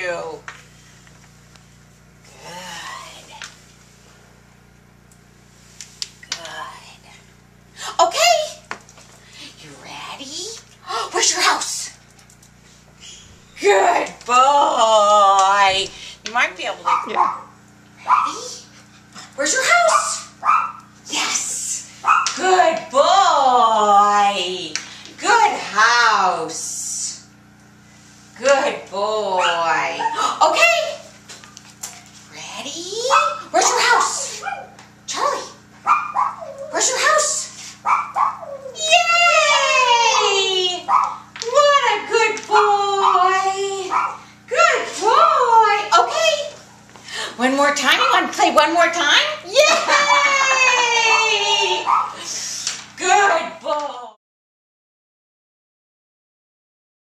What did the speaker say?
you. Good. Good. Okay. You ready? Where's your house? Good boy. You might be able to... Yeah.